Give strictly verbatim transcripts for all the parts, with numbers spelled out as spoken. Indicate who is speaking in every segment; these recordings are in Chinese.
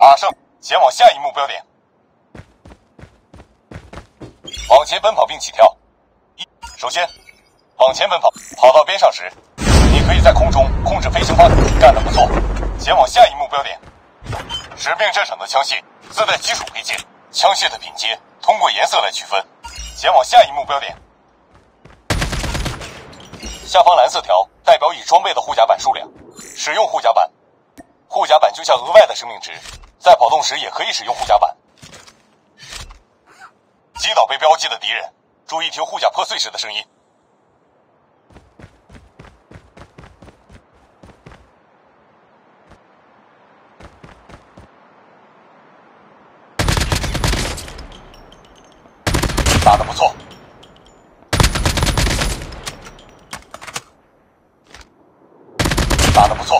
Speaker 1: 马上前往下一目标点，往前奔跑并起跳。一，首先往前奔跑，跑到边上时，你可以在空中控制飞行方向，干得不错。前往下一目标点。使命战场的枪械自带基础配件，枪械的品阶通过颜色来区分。前往下一目标点。下方蓝色条代表已装备的护甲板数量，使用护甲板。护甲板就像额外的生命值，在跑动时也可以使用护甲板。击倒被标记的敌人，注意听护甲破碎时的声音。打得不错，打得不错，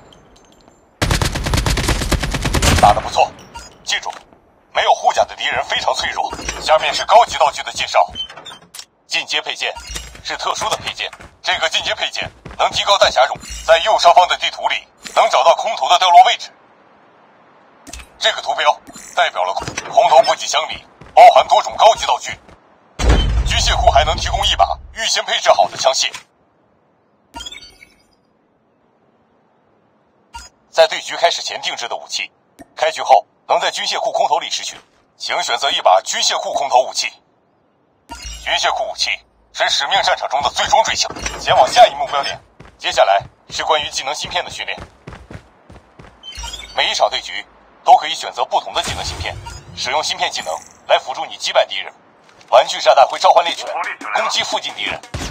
Speaker 1: 打得不错。记住，没有护甲的敌人非常脆弱。下面是高级道具的介绍。进阶配件是特殊的配件，这个进阶配件能提高弹匣容，在右上方的地图里能找到空投的掉落位置。这个图标代表了空投补给箱里包含多种高级道具。军械库还能提供一把预先配置好的枪械。在对局开始前定制的武器，开局后能在军械库空投里拾取，请选择一把军械库空投武器。军械库武器是使命战场中的最终追求。前往下一目标点。接下来是关于技能芯片的训练。每一场对局都可以选择不同的技能芯片，使用芯片技能来辅助你击败敌人。玩具炸弹会召唤猎犬，攻击附近敌人。